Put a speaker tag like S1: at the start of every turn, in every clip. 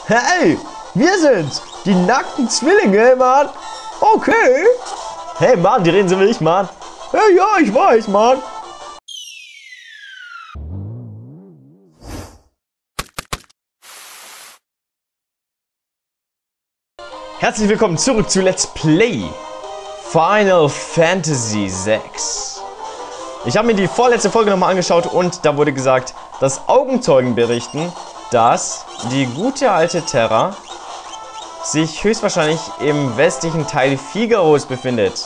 S1: Hey, wir sind die nackten Zwillinge, Mann. Okay. Hey, Mann, die reden so wie ich, Mann. Hey, ja, ich weiß, Mann. Herzlich willkommen zurück zu Let's Play Final Fantasy VI. Ich habe mir die vorletzte Folge nochmal angeschaut und da wurde gesagt, dass Augenzeugen berichten, dass die gute alte Terra sich höchstwahrscheinlich im westlichen Teil Figaros befindet.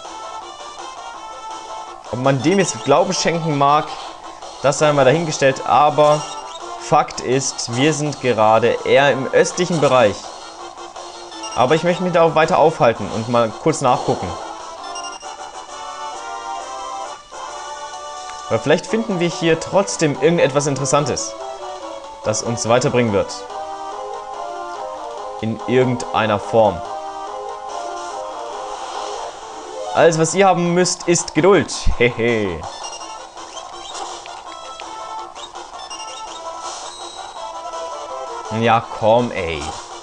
S1: Ob man dem jetzt Glauben schenken mag, das sei mal dahingestellt, aber Fakt ist, wir sind gerade eher im östlichen Bereich. Aber ich möchte mich da auch weiter aufhalten und mal kurz nachgucken. Weil vielleicht finden wir hier trotzdem irgendetwas Interessantes, das uns weiterbringen wird. In irgendeiner Form. Alles, was ihr haben müsst, ist Geduld. Hehe. Ja, komm, ey.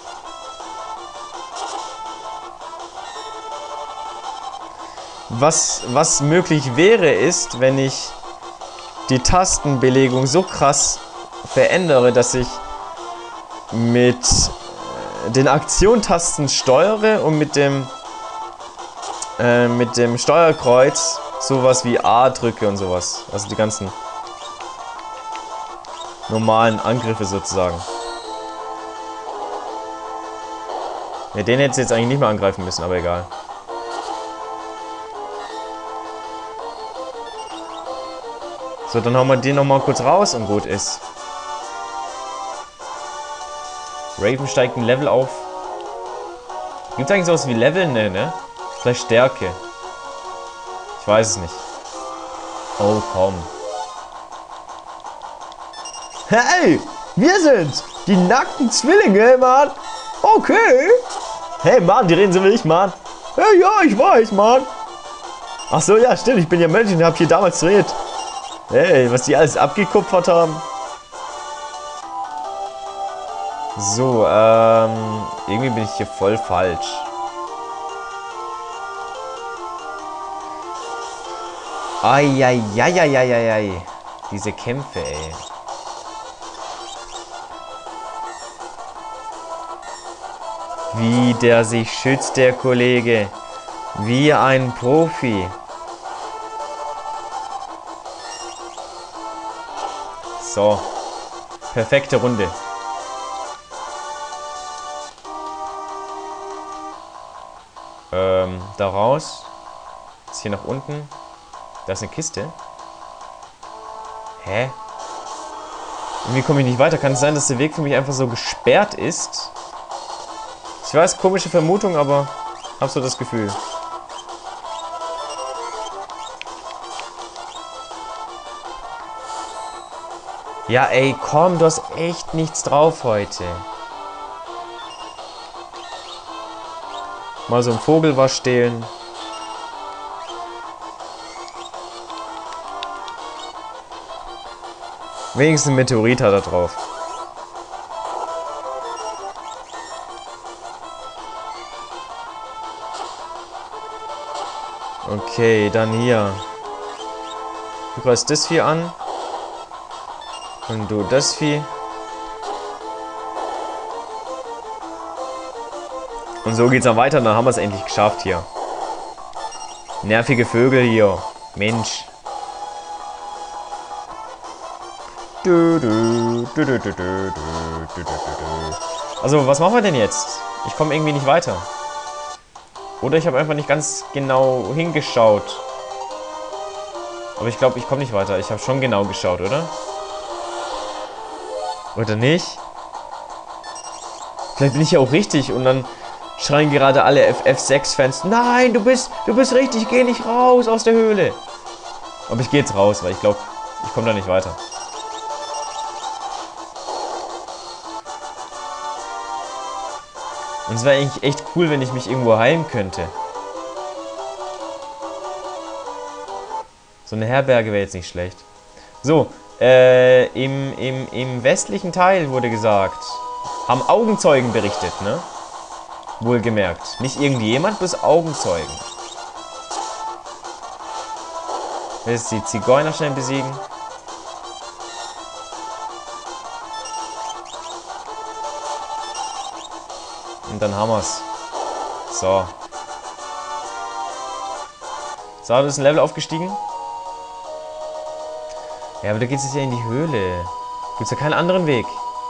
S1: Was möglich wäre, ist, wenn ich die Tastenbelegung so krass verändere, dass ich mit den Aktiontasten steuere und mit dem Steuerkreuz sowas wie A drücke und sowas. Also die ganzen normalen Angriffe sozusagen. Ja, den hätte ich jetzt eigentlich nicht mehr angreifen müssen, aber egal. So, dann hauen wir den nochmal kurz raus und gut ist. Raven steigt ein Level auf. Gibt es eigentlich sowas wie Level? Nee, ne? Vielleicht Stärke. Ich weiß es nicht. Oh, komm. Hey, wir sind die nackten Zwillinge, Mann. Okay. Hey, Mann, die reden so wie ich, Mann. Hey, ja, ich weiß, Mann. Ach so, ja, stimmt. Ich bin ja Mensch und hab hier damals trainiert. Hey, was die alles abgekupfert haben. So, irgendwie bin ich hier voll falsch. Eieieiei. Diese Kämpfe, ey. Wie der sich schützt, der Kollege. Wie ein Profi. So. Perfekte Runde. Da raus. Jetzt hier nach unten. Da ist eine Kiste. Hä? Irgendwie komme ich nicht weiter. Kann es sein, dass der Weg für mich einfach so gesperrt ist? Ich weiß, komische Vermutung, aber hab so das Gefühl. Ja, ey, komm, du hast echt nichts drauf heute. Mal so ein Vogelwasch stehlen. Wenigstens ein Meteorit hat er drauf. Okay, dann hier. Du greifst das Vieh an. Und du das Vieh. Und so geht's dann weiter, dann haben wir es endlich geschafft hier. Nervige Vögel hier. Mensch. Also, was machen wir denn jetzt? Ich komme irgendwie nicht weiter. Oder ich habe einfach nicht ganz genau hingeschaut. Aber ich glaube, ich komme nicht weiter. Ich habe schon genau geschaut, oder? Oder nicht? Vielleicht bin ich ja auch richtig und dann schreien gerade alle FF6-Fans, nein, du bist richtig, geh nicht raus aus der Höhle. Aber ich gehe jetzt raus, weil ich glaube, ich komme da nicht weiter. Und es wäre eigentlich echt cool, wenn ich mich irgendwo heilen könnte. So eine Herberge wäre jetzt nicht schlecht. So, im westlichen Teil wurde gesagt, Haben Augenzeugen berichtet, ne? Wohlgemerkt. Nicht irgendjemand, bloß Augenzeugen. Willst du die Zigeuner schnell besiegen? Und dann haben wir's. So. So, du bist ein Level aufgestiegen. Ja, aber da geht's jetzt ja in die Höhle. Gibt's ja keinen anderen Weg.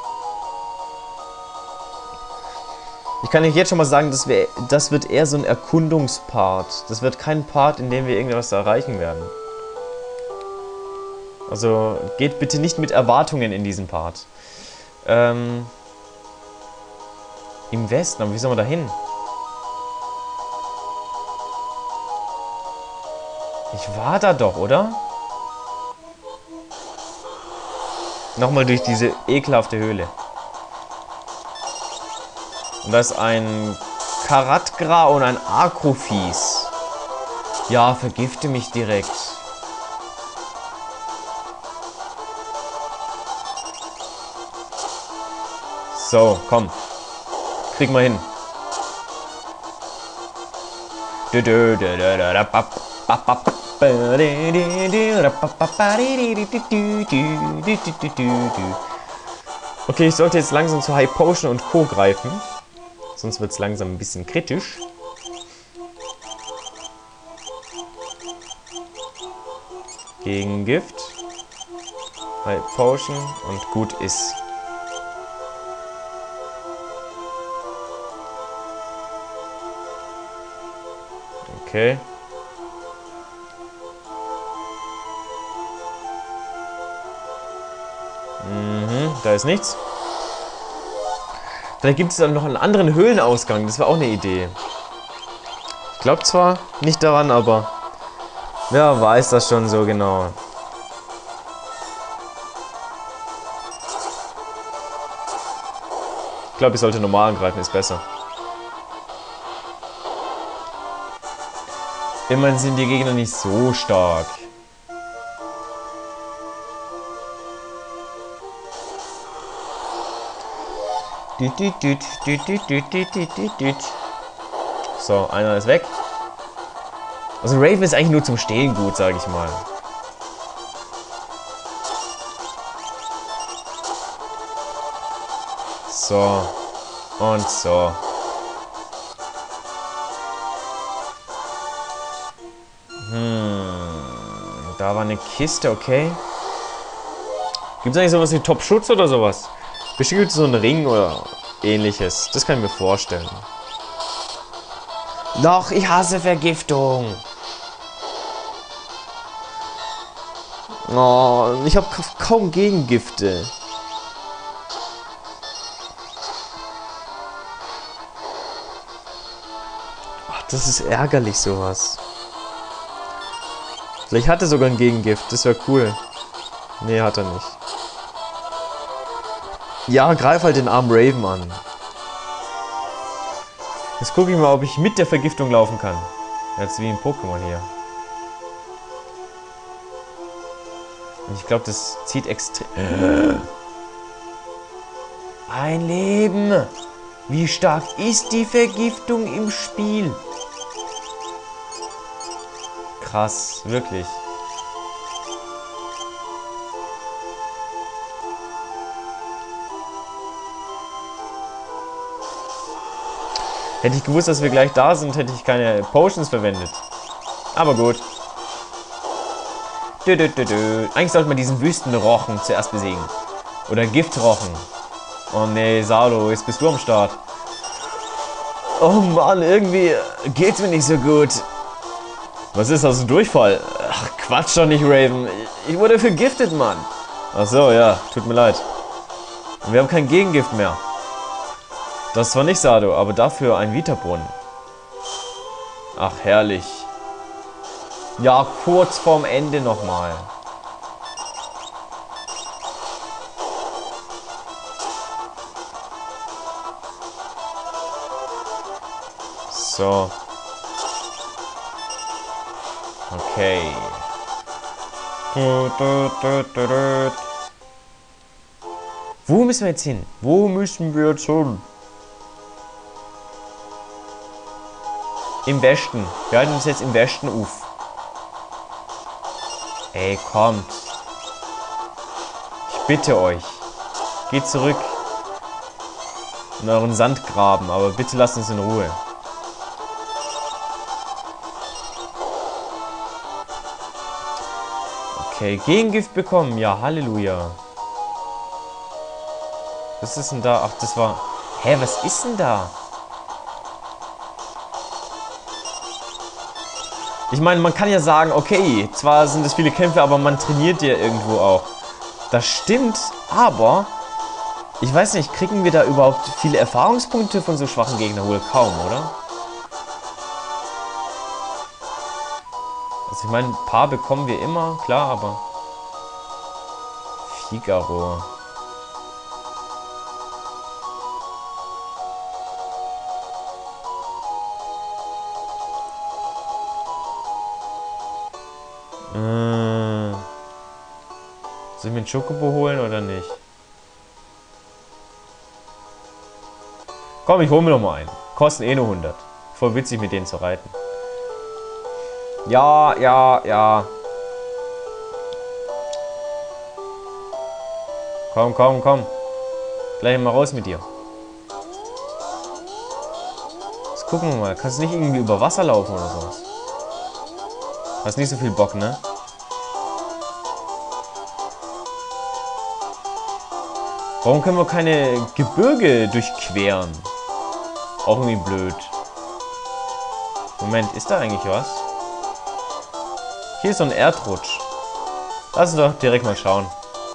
S1: Ich kann euch jetzt schon mal sagen, das wird eher so ein Erkundungspart. Das wird kein Part, in dem wir irgendwas erreichen werden. Also geht bitte nicht mit Erwartungen in diesen Part. Im Westen, aber wie sollen wir da hin? Ich war da doch, oder? Nochmal durch diese ekelhafte Höhle. Und da ist ein Karatgra und ein Akrofies. Ja, vergifte mich direkt. So, komm. Krieg mal hin. Okay, ich sollte jetzt langsam zu High Potion und Co. greifen. Sonst wird es langsam ein bisschen kritisch. Gegen Gift. High Potion und gut ist. Okay. Da ist nichts. Vielleicht gibt es dann noch einen anderen Höhlenausgang. Das wäre auch eine Idee. Ich glaube zwar nicht daran, aber wer weiß das schon so genau. Ich glaube, ich sollte normal angreifen, ist besser. Immerhin sind die Gegner nicht so stark. So, einer ist weg. Also Raven ist eigentlich nur zum Stehen gut, sage ich mal. So. Und so. Da war eine Kiste, okay. Gibt es eigentlich sowas wie Top-Schutz oder sowas? Bestimmt gibt es so einen Ring oder ähnliches. Das kann ich mir vorstellen. Doch, ich hasse Vergiftung. Oh, ich habe kaum Gegengifte. Ach, das ist ärgerlich, sowas. Vielleicht hat er sogar ein Gegengift. Das wäre cool. Nee, hat er nicht. Ja, greif halt den armen Raven an. Jetzt gucke ich mal, ob ich mit der Vergiftung laufen kann. Jetzt wie ein Pokémon hier. Und ich glaube, das zieht extrem... Ein Leben! Wie stark ist die Vergiftung im Spiel? Krass, wirklich. Hätte ich gewusst, dass wir gleich da sind, hätte ich keine Potions verwendet. Aber gut. Eigentlich sollte man diesen Wüstenrochen zuerst besiegen. Oder Giftrochen. Oh nee, Salo, jetzt bist du am Start. Oh Mann, irgendwie geht's mir nicht so gut. Was ist das, ein Durchfall? Ach, Quatsch doch nicht, Raven. Ich wurde vergiftet, Mann. Ach so, ja, tut mir leid. Und wir haben kein Gegengift mehr. Das war nicht Sado, aber dafür ein Vita-Brunnen. Ach, herrlich. Ja, kurz vorm Ende nochmal. So. Okay. Wo müssen wir jetzt hin? Wo müssen wir jetzt hin? Im Westen. Wir halten uns jetzt im Westen auf. Ey, kommt. Ich bitte euch. Geht zurück in euren Sandgraben, aber bitte lasst uns in Ruhe. Okay, Gegengift bekommen. Ja, Halleluja. Was ist denn da? Ach, das war... Hä, was ist denn da? Ich meine, man kann ja sagen, okay, zwar sind es viele Kämpfe, aber man trainiert ja irgendwo auch. Das stimmt, aber... Ich weiß nicht, kriegen wir da überhaupt viele Erfahrungspunkte von so schwachen Gegnern? Wohl kaum, oder? Also ich meine, ein paar bekommen wir immer, klar, aber... Figaro... Soll ich mir einen Chocobo holen oder nicht? Komm, ich hole mir noch mal einen. Kosten eh nur 100. Voll witzig, mit denen zu reiten. Ja, ja, ja. Komm, komm, komm. Gleich mal raus mit dir. Jetzt gucken wir mal. Kannst du nicht irgendwie über Wasser laufen oder sowas? Hast nicht so viel Bock, ne? Warum können wir keine Gebirge durchqueren? Auch irgendwie blöd. Moment, ist da eigentlich was? Hier ist so ein Erdrutsch. Lass uns doch direkt mal schauen.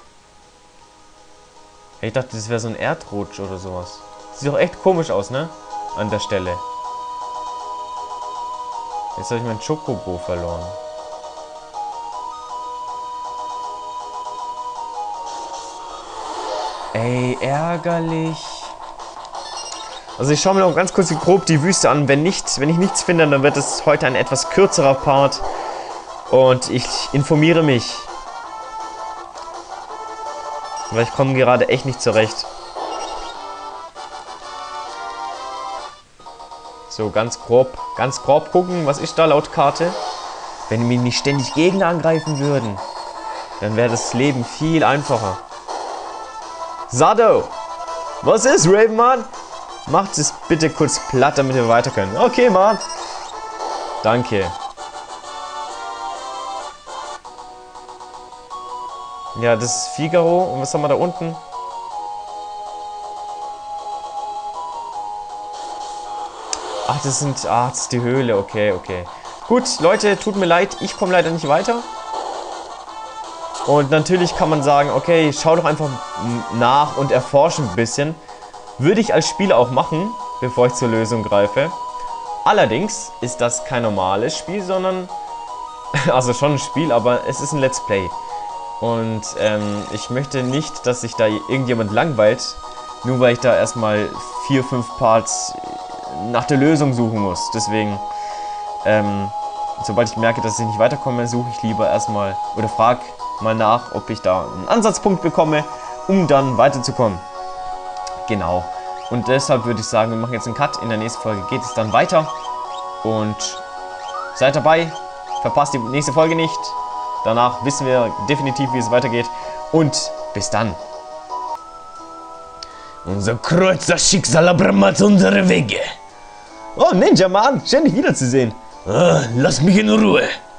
S1: Ich dachte, das wäre so ein Erdrutsch oder sowas. Sieht doch echt komisch aus, ne? An der Stelle. Jetzt habe ich mein Chocobo verloren. Ey, ärgerlich. Also ich schaue mir noch ganz kurz grob die Wüste an. Wenn ich nichts finde, dann wird es heute ein etwas kürzerer Part. Und ich informiere mich. Weil ich komme gerade echt nicht zurecht. So, ganz grob gucken, was ist da laut Karte. Wenn mir nicht ständig Gegner angreifen würden, dann wäre das Leben viel einfacher. Sado! Was ist, Ravenman? Macht es bitte kurz platt, damit wir weiter können. Okay, Mann. Danke. Ja, das ist Figaro. Und was haben wir da unten? Ach, das ist die Höhle. Okay, okay. Gut, Leute, tut mir leid. Ich komme leider nicht weiter. Und natürlich kann man sagen, okay, schau doch einfach nach und erforsche ein bisschen. Würde ich als Spieler auch machen, bevor ich zur Lösung greife. Allerdings ist das kein normales Spiel, sondern... Also schon ein Spiel, aber es ist ein Let's Play. Und ich möchte nicht, dass sich da irgendjemand langweilt, nur weil ich da erstmal 4, 5 Parts nach der Lösung suchen muss. Deswegen, sobald ich merke, dass ich nicht weiterkomme, suche ich lieber erstmal oder frage mal nach, ob ich da einen Ansatzpunkt bekomme, um dann weiterzukommen. Genau. Und deshalb würde ich sagen, wir machen jetzt einen Cut. In der nächsten Folge geht es dann weiter. Und seid dabei. Verpasst die nächste Folge nicht. Danach wissen wir definitiv, wie es weitergeht. Und bis dann. Unser Kreuz, das Schicksal abrahmt unsere Wege. Oh, Ninja Mann, schön dich wiederzusehen. Lass mich in Ruhe.